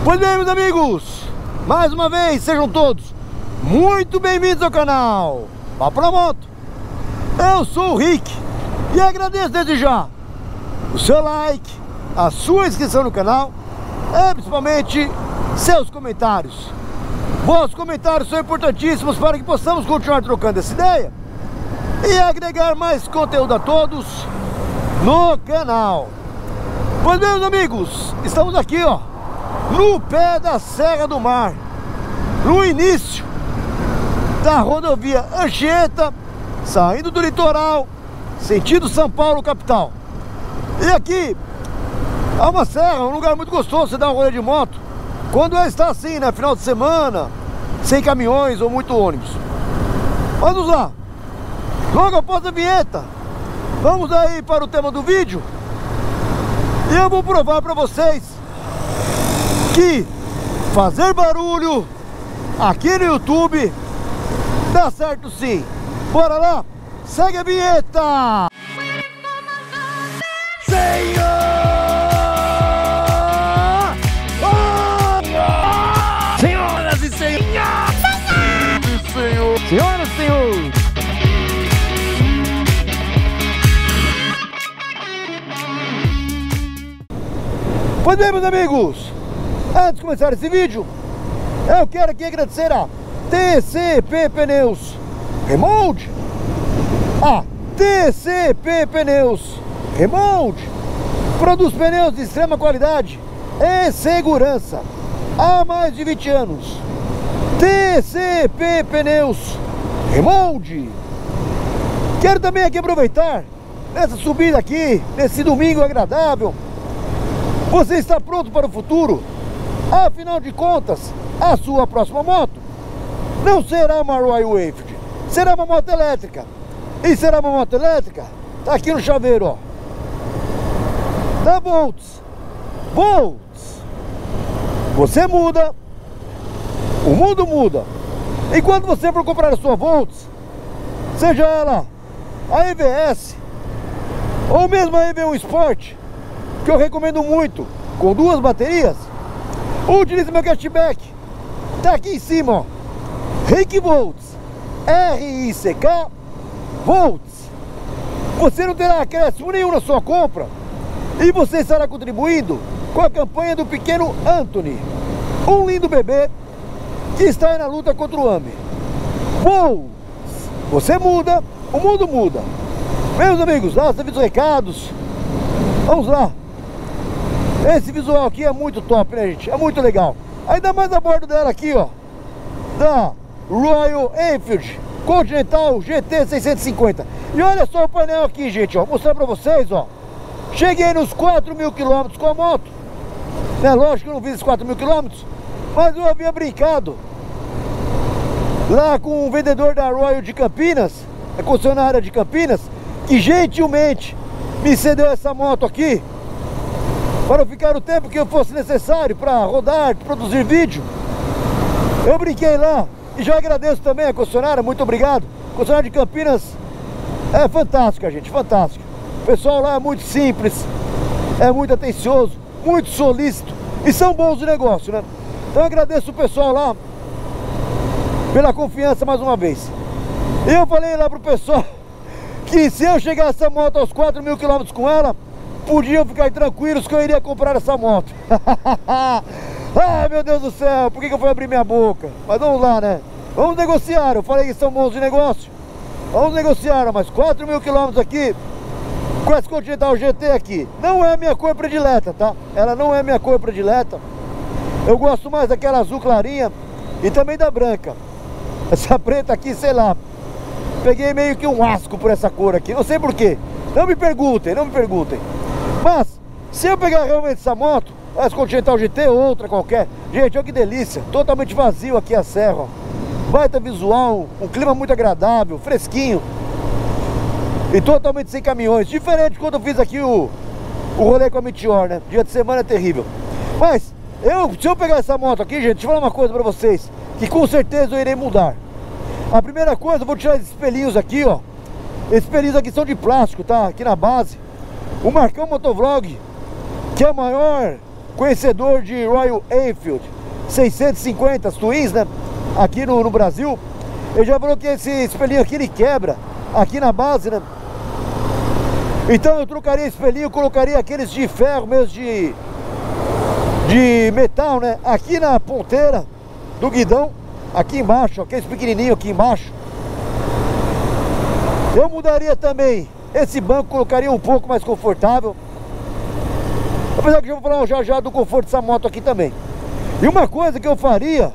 Pois bem, meus amigos, mais uma vez, sejam todos muito bem-vindos ao canal Papo na Moto. Eu sou o Rick e agradeço desde já o seu like, a sua inscrição no canal e principalmente seus comentários. Vossos comentários são importantíssimos para que possamos continuar trocando essa ideia e agregar mais conteúdo a todos no canal. Pois bem, meus amigos, estamos aqui, ó, no pé da Serra do Mar, no início da rodovia Anchieta, saindo do litoral, sentido São Paulo capital. E aqui há uma serra, um lugar muito gostoso, você dá um rolê de moto quando ela está assim, né, final de semana, sem caminhões ou muito ônibus. Vamos lá, logo após a vinheta, vamos aí para o tema do vídeo. E eu vou provar para vocês que fazer barulho aqui no YouTube dá certo sim. Bora lá, segue a vinheta! Senhor! Oh! Senhoras e senhores! Senhoras e senhores! Pois bem, meus amigos, antes de começar esse vídeo, eu quero aqui agradecer a TCP Pneus Remold. A TCP Pneus Remold produz pneus de extrema qualidade e segurança há mais de 20 anos. TCP Pneus Remold. Quero também aqui aproveitar nessa subida aqui, nesse domingo agradável. Você está pronto para o futuro? Afinal de contas, a sua próxima moto não será uma Royal Enfield, será uma moto elétrica. E será uma moto elétrica? Tá aqui no chaveiro, ó, da Volts. Volts. Você muda, o mundo muda. E quando você for comprar a sua Volts, seja ela a EVS ou mesmo a EV1 Sport, que eu recomendo muito, com 2 baterias, utilize meu cashback. Tá aqui em cima, ó, Rick Volts, R-I-C-K Volts. Você não terá acréscimo nenhum na sua compra e você estará contribuindo com a campanha do pequeno Anthony, um lindo bebê que está aí na luta contra o AME. Volts. Você muda, o mundo muda. Meus amigos, lá está os recados. Vamos lá. Esse visual aqui é muito top, né, gente? É muito legal. Ainda mais a bordo dela aqui, ó, da Royal Enfield Continental GT 650. E olha só o painel aqui, gente, ó, vou mostrar pra vocês, ó. Cheguei nos 4.000 km com a moto, né? Lógico que eu não fiz esses 4.000 km, mas eu havia brincado lá com um vendedor da Royal de Campinas, a concessionária de Campinas, que gentilmente me cedeu essa moto aqui para ficar o tempo que eu fosse necessário para rodar, produzir vídeo. Eu brinquei lá e já agradeço também a concessionária, muito obrigado. A concessionária de Campinas é fantástica, gente, fantástica. O pessoal lá é muito simples, é muito atencioso, muito solícito e são bons de negócio, né? Então eu agradeço o pessoal lá pela confiança mais uma vez. E eu falei lá pro pessoal que se eu chegasse a moto aos 4.000 km com ela, podiam ficar tranquilos que eu iria comprar essa moto. Ai, meu Deus do céu, por que eu fui abrir minha boca? Mas vamos lá, né? Vamos negociar, eu falei que são bons de negócio. Vamos negociar, mas 4.000 km aqui com essa Continental GT aqui não é a minha cor predileta, tá? Ela não é a minha cor predileta. Eu gosto mais daquela azul clarinha e também da branca. Essa preta aqui, sei lá, peguei meio que um asco por essa cor aqui, não sei porquê. Não me perguntem, não me perguntem. Mas, se eu pegar realmente essa moto, essa Continental GT ou outra qualquer, gente, olha que delícia, totalmente vazio aqui a serra, ó. Baita visual, um clima muito agradável, fresquinho e totalmente sem caminhões. Diferente quando eu fiz aqui o rolê com a Meteor, né? Dia de semana é terrível. Mas, se eu pegar essa moto aqui, gente, deixa eu falar uma coisa pra vocês, que com certeza eu irei mudar. A primeira coisa, eu vou tirar esses espelhinhos aqui, ó. Esses espelhinhos aqui são de plástico, tá? Aqui na base. O Marcão Motovlog, que é o maior conhecedor de Royal Enfield 650 Twins, né? Aqui no Brasil. Ele já falou que esse espelhinho aqui ele quebra aqui na base, né? Então eu trocaria espelhinho, colocaria aqueles de ferro mesmo, de metal, né? Aqui na ponteira do guidão, aqui embaixo, aqueles pequenininhos aqui embaixo. Eu mudaria também esse banco, colocaria um pouco mais confortável. Apesar que eu vou falar já do conforto dessa moto aqui também. E uma coisa que eu faria,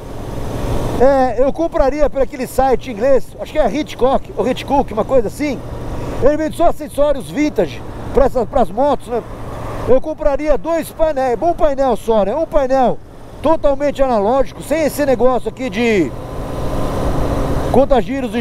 eu compraria por aquele site inglês, acho que é Hitchcock, ou Hitchcock, uma coisa assim. Ele vende só acessórios vintage para as motos, né? Eu compraria 2 painéis, bom painel só, né? Um painel totalmente analógico, sem esse negócio aqui de contagiros,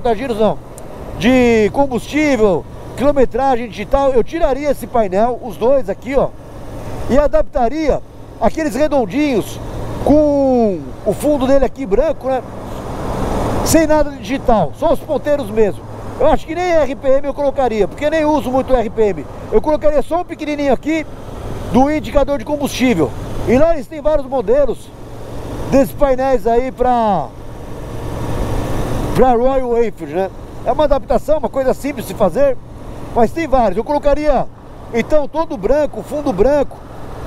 de combustível, quilometragem digital. Eu tiraria esse painel, os dois aqui, ó, e adaptaria aqueles redondinhos com o fundo dele aqui branco, né? Sem nada de digital, só os ponteiros mesmo. Eu acho que nem RPM eu colocaria, porque nem uso muito RPM. Eu colocaria só um pequenininho aqui do indicador de combustível. E lá eles têm vários modelos desses painéis aí pra Royal Enfield, né? É uma adaptação, uma coisa simples de fazer, mas tem vários. Eu colocaria então todo branco, fundo branco,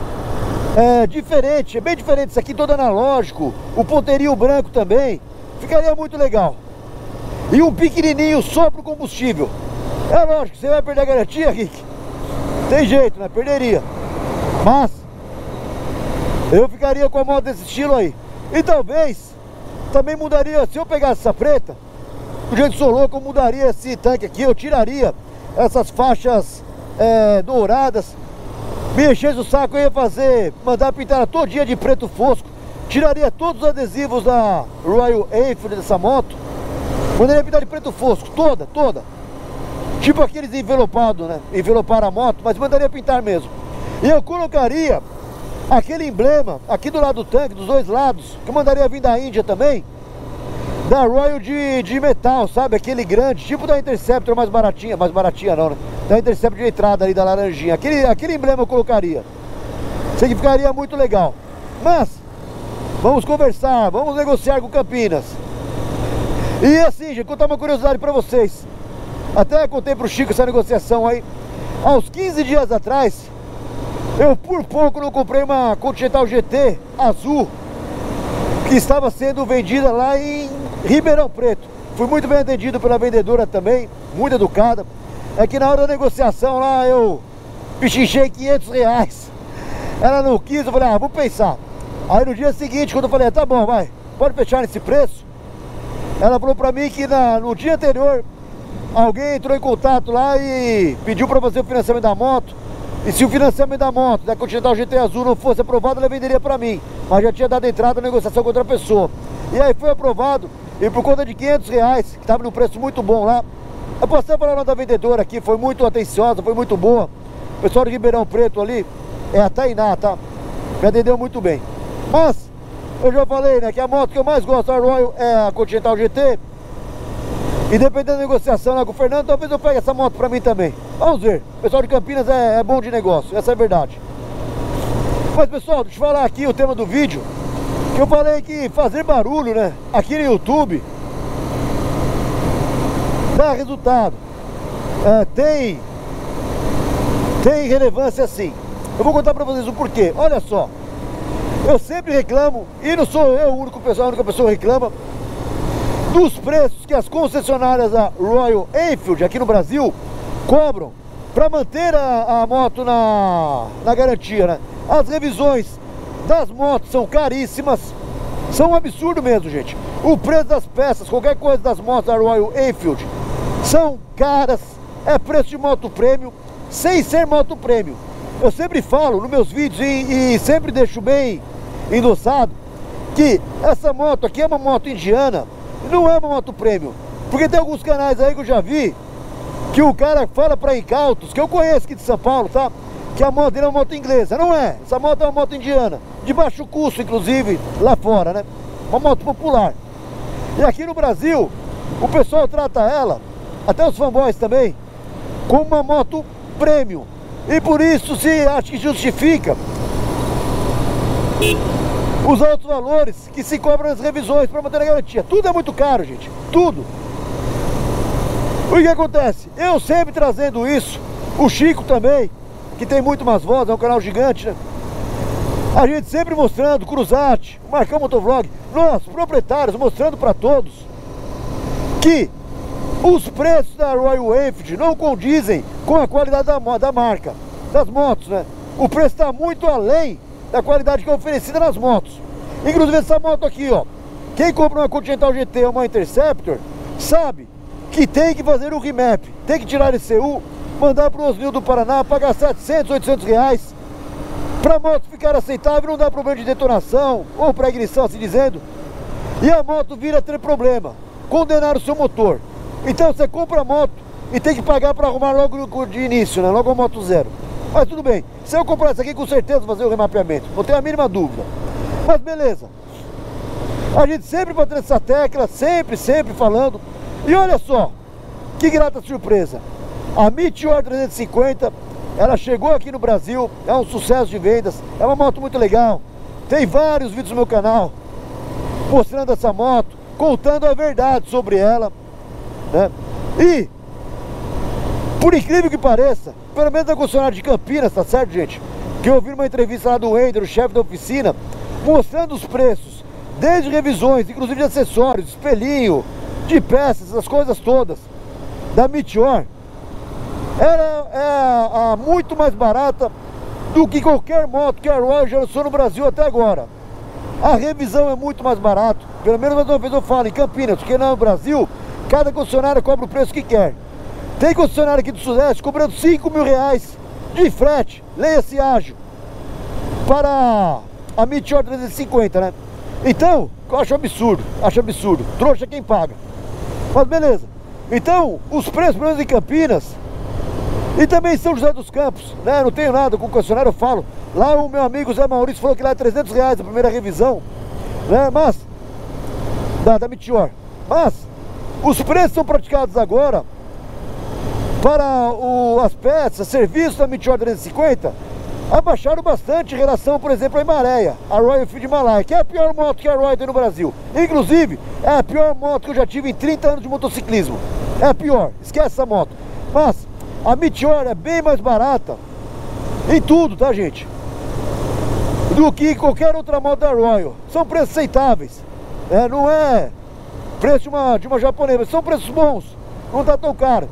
diferente, é bem diferente. Isso aqui todo analógico, o ponteirinho branco também, ficaria muito legal. E um pequenininho só pro combustível. É lógico, você vai perder a garantia, Rick? Tem jeito, né? Perderia. Mas eu ficaria com a moto desse estilo aí. E talvez também mudaria, se eu pegasse essa preta, do jeito que sou louco, eu mudaria esse tanque aqui. Eu tiraria essas faixas douradas. Me enchesse o saco, eu ia mandar pintar todo dia de preto fosco. Tiraria todos os adesivos da Royal Enfield dessa moto. Mandaria pintar de preto fosco, toda. Tipo aqueles envelopados, né? Envelopar a moto, mas mandaria pintar mesmo. E eu colocaria aquele emblema aqui do lado do tanque, dos dois lados, que eu mandaria vir da Índia também, da Royal de metal, sabe? Aquele grande, tipo da Interceptor mais baratinha não, né? Da Interceptor de entrada ali, da laranjinha. Aquele emblema eu colocaria. Sei que ficaria muito legal. Mas, vamos conversar, vamos negociar com Campinas. E assim, gente, contar uma curiosidade pra vocês. Até contei pro Chico essa negociação aí. Há uns 15 dias atrás, eu por pouco não comprei uma Continental GT azul, que estava sendo vendida lá em Ribeirão Preto. Fui muito bem atendido pela vendedora também, muito educada. É que na hora da negociação lá eu pichinchei R$500. Ela não quis, eu falei, vou pensar. Aí no dia seguinte, quando eu falei, tá bom, vai, pode fechar nesse preço. Ela falou pra mim que no dia anterior alguém entrou em contato lá e pediu pra fazer o financiamento da moto. E se o financiamento da moto da Continental GT Azul não fosse aprovado, ela venderia pra mim. Mas já tinha dado entrada na negociação com outra pessoa. E aí foi aprovado. E por conta de R$500, que estava num preço muito bom lá, eu passei para lá da vendedora aqui, foi muito atenciosa, foi muito boa. O pessoal de Ribeirão Preto ali, é a Tainá, tá? Me atendeu muito bem. Mas eu já falei, né, que a moto que eu mais gosto, a Royal, é a Continental GT. E dependendo da negociação lá com o Fernando, talvez eu pegue essa moto pra mim também. Vamos ver. O pessoal de Campinas é bom de negócio, essa é a verdade. Mas pessoal, deixa eu falar aqui o tema do vídeo. Que eu falei que fazer barulho, né, aqui no YouTube dá resultado. Tem relevância sim. Eu vou contar pra vocês o porquê. Olha só. Eu sempre reclamo, e não sou eu a única pessoa que reclama, dos preços que as concessionárias da Royal Enfield aqui no Brasil cobram para manter a moto na garantia, né? As revisões das motos são caríssimas, são um absurdo mesmo, gente. O preço das peças, qualquer coisa das motos da Royal Enfield, são caras, é preço de moto prêmio, sem ser moto prêmio. Eu sempre falo nos meus vídeos e sempre deixo bem endossado que essa moto aqui é uma moto indiana, não é uma moto prêmio. Porque tem alguns canais aí que eu já vi que o cara fala pra incautos, que eu conheço aqui de São Paulo, tá? Que a moto dele é uma moto inglesa. Não é, essa moto é uma moto indiana, de baixo custo inclusive lá fora, né? Uma moto popular. E aqui no Brasil o pessoal trata ela, até os fanboys também, como uma moto prêmio. E por isso se acha que justifica os altos valores que se cobram nas revisões para manter a garantia. Tudo é muito caro, gente, tudo. O que acontece? Eu sempre trazendo isso, o Chico também, que tem muito mais vozes, é um canal gigante, né? A gente sempre mostrando, Cruzat, o Marcão Motovlog, nós, proprietários, mostrando para todos que os preços da Royal Enfield não condizem com a qualidade da marca, das motos, né? O preço está muito além da qualidade que é oferecida nas motos. Inclusive essa moto aqui, ó, quem compra uma Continental GT ou uma Interceptor sabe que tem que fazer o remap, tem que tirar esse CU, mandar para o Osnil do Paraná, pagar 700, 800 reais para a moto ficar aceitável, não dá problema de detonação ou pré-ignição, assim dizendo, e a moto vira a ter problema, condenar o seu motor. Então você compra a moto e tem que pagar para arrumar logo de início, né? Logo a moto zero. Mas tudo bem, se eu comprar isso aqui, com certeza vou fazer o remapeamento, não tenho a mínima dúvida. Mas beleza, a gente sempre batendo essa tecla, sempre falando. E olha só, que grata surpresa, a Meteor 350, ela chegou aqui no Brasil, é um sucesso de vendas, é uma moto muito legal. Tem vários vídeos no meu canal mostrando essa moto, contando a verdade sobre ela, né? E, por incrível que pareça, pelo menos na concessionária de Campinas, tá certo, gente? Que eu ouvi uma entrevista lá do Wender, o chefe da oficina, mostrando os preços, desde revisões, inclusive de acessórios, espelhinho, de peças, as coisas todas, da Meteor. Ela é muito mais barata do que qualquer moto que a Royal já lançou no Brasil até agora. A revisão é muito mais barato, pelo menos mais uma vez eu falo, em Campinas, porque no Brasil, cada concessionária cobra o preço que quer. Tem concessionária aqui do Sudeste cobrando 5 mil reais de frete, leia-se ágil, para a Meteor 350, né? Então, eu acho absurdo, trouxa quem paga. Mas beleza, então, os preços, pelo menos em Campinas, e também em São José dos Campos, né? Não tenho nada com o concessionário, eu falo. Lá o meu amigo Zé Maurício falou que lá é 300 reais a primeira revisão, né? Mas, da Meteor. Mas, os preços são praticados agora para as peças, serviços da Meteor 350, abaixaram bastante em relação, por exemplo, à Himalaya, a Royal Enfield Himalaya, que é a pior moto que a Royal tem no Brasil. Inclusive, é a pior moto que eu já tive em 30 anos de motociclismo. É a pior, esquece essa moto. Mas a Meteor é bem mais barata em tudo, tá, gente? Do que qualquer outra moto da Royal. São preços aceitáveis, não é preço de uma japonesa, são preços bons, não tá tão caro.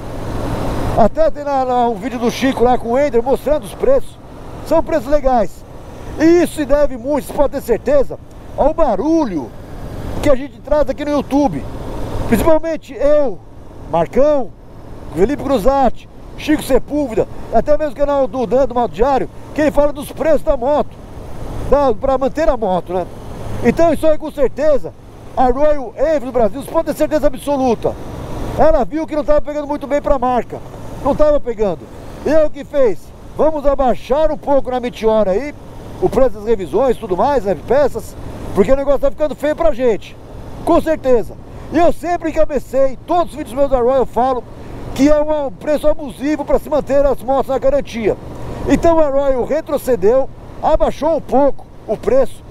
Até tem um vídeo do Chico lá com o Ender mostrando os preços. São preços legais. E isso se deve muito, você pode ter certeza, ao barulho que a gente traz aqui no YouTube. Principalmente eu, Marcão, Felipe Cruzat, Chico Sepúlveda, até mesmo o canal do Dan, do Moto Diário, que ele fala dos preços da moto, para manter a moto, né? Então isso aí com certeza, a Royal Enfield do Brasil, você pode ter certeza absoluta. Ela viu que não estava pegando muito bem para a marca, não estava pegando. E é o que fez? Vamos abaixar um pouco na Meteor aí, o preço das revisões, tudo mais, né, peças, porque o negócio está ficando feio pra gente, com certeza. E eu sempre encabecei, todos os vídeos meus da Royal eu falo que é um preço abusivo para se manter as motos na garantia. Então a Royal retrocedeu, abaixou um pouco o preço,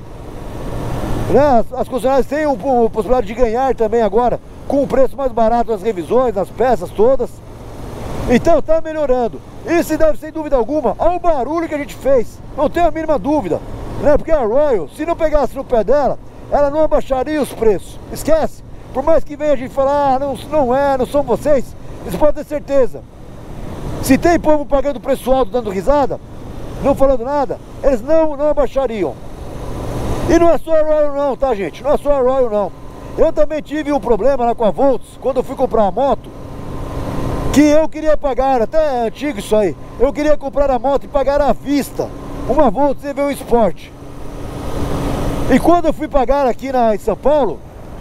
né? As concessionárias têm a possibilidade de ganhar também agora, com o preço mais barato das revisões, das peças todas. Então tá melhorando. Isso deve, sem dúvida alguma, ao barulho que a gente fez, não tenho a mínima dúvida, né? Porque a Royal, se não pegasse no pé dela, ela não abaixaria os preços. Esquece, por mais que venha a gente falar, não são vocês, você pode ter certeza. Se tem povo pagando preço alto, dando risada, não falando nada, eles não abaixariam. E não é só a Royal não, tá, gente? Não é só a Royal não. Eu também tive um problema lá com a Volts, quando eu fui comprar uma moto, que eu queria pagar, até é antigo isso aí, eu queria comprar a moto e pagar à vista, uma Volts CV1 Sport. E quando eu fui pagar aqui em São Paulo,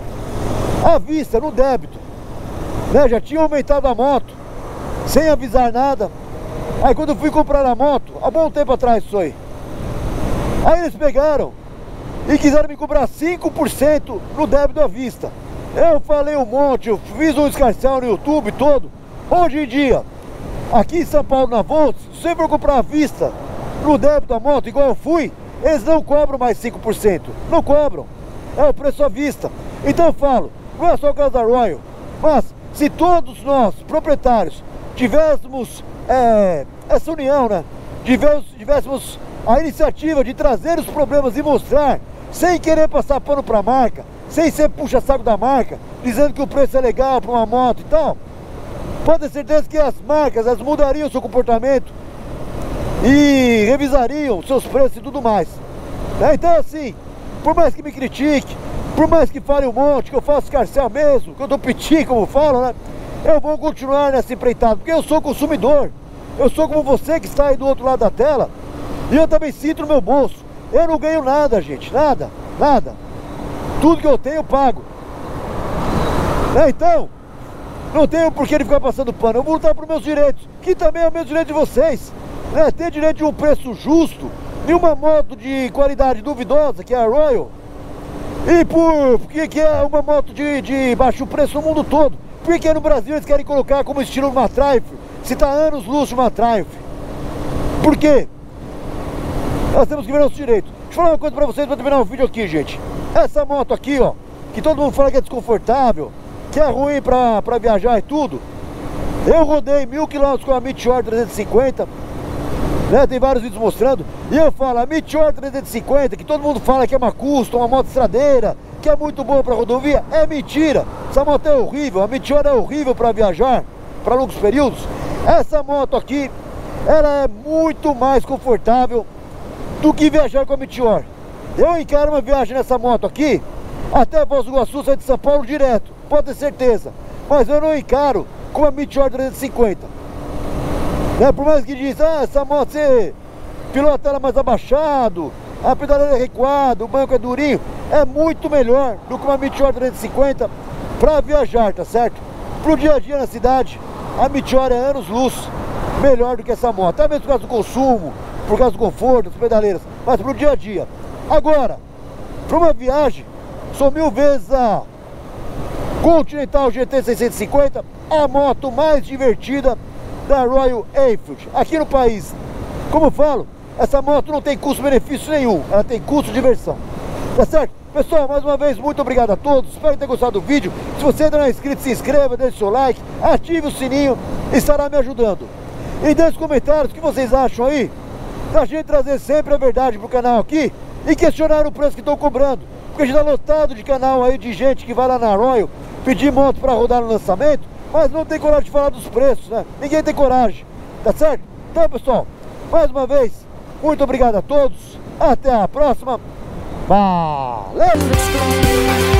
à vista, no débito, né, já tinha aumentado a moto, sem avisar nada. Aí quando eu fui comprar a moto, há bom tempo atrás isso aí eles pegaram e quiseram me cobrar 5% no débito à vista. Eu falei um monte, eu fiz um escarcel no YouTube todo. Hoje em dia, aqui em São Paulo na Volts, se você for comprar à vista no débito da moto, igual eu fui, eles não cobram mais 5%, não cobram, é o preço à vista. Então eu falo, não é só o caso da Royal, mas se todos nós, proprietários, tivéssemos essa união, né? Tivéssemos a iniciativa de trazer os problemas e mostrar, sem querer passar pano para a marca, sem ser puxa-saco da marca, dizendo que o preço é legal para uma moto e tal, pode ter certeza que as marcas, elas mudariam o seu comportamento e revisariam seus preços e tudo mais. Então assim, por mais que me critique, por mais que fale um monte, que eu faço escarcel mesmo, que eu dou piti, como falam, né? Eu vou continuar nessa empreitada, porque eu sou consumidor. Eu sou como você que está aí do outro lado da tela. E eu também sinto no meu bolso. Eu não ganho nada, gente, nada, nada. Tudo que eu tenho eu pago. Então, não tenho por que ele ficar passando pano. Eu vou lutar por meus direitos, que também é o mesmo direito de vocês, né? Ter direito de um preço justo, de uma moto de qualidade duvidosa, que é a Royal, e porque é uma moto de baixo preço no mundo todo. Porque no Brasil eles querem colocar como estilo uma Triumph, se tá anos luz uma Triumph. Por quê? Nós temos que ver nosso direito. Deixa eu falar uma coisa pra vocês pra terminar o vídeo aqui, gente. Essa moto aqui, ó, que todo mundo fala que é desconfortável, que é ruim pra viajar e tudo. Eu rodei 1000 km com a Meteor 350, né? Tem vários vídeos mostrando. E eu falo, a Meteor 350, que todo mundo fala que é uma custom, uma moto estradeira, que é muito boa pra rodovia, é mentira. Essa moto é horrível, a Meteor é horrível pra viajar, pra longos períodos. Essa moto aqui, ela é muito mais confortável do que viajar com a Meteor. Eu encaro uma viagem nessa moto aqui até Foz do Iguaçu, sair de São Paulo direto, pode ter certeza. Mas eu não encaro com a Meteor 350, né? Por mais que diz, essa moto você pilota ela mais abaixado, a pedaleira é recuada, o banco é durinho, é muito melhor do que uma Meteor 350 para viajar, tá certo? Pro dia a dia na cidade, a Meteor é anos-luz melhor do que essa moto, até mesmo por causa do consumo, por causa do conforto, das pedaleiras, mas pro dia a dia. Agora, para uma viagem, sou 1000 vezes a Continental GT 650, a moto mais divertida da Royal Enfield aqui no país. Como eu falo, essa moto não tem custo-benefício nenhum, ela tem custo-diversão, tá certo? Pessoal, mais uma vez, muito obrigado a todos, espero ter gostado do vídeo. Se você ainda não é inscrito, se inscreva, deixe seu like, ative o sininho, estará me ajudando. E deixe nos comentários o que vocês acham aí da gente trazer sempre a verdade pro canal aqui e questionar o preço que estão cobrando, porque a gente tá lotado de canal aí de gente que vai lá na Royal pedir moto para rodar no lançamento, mas não tem coragem de falar dos preços, né? Ninguém tem coragem, tá certo? Então, pessoal, mais uma vez, muito obrigado a todos, até a próxima, valeu!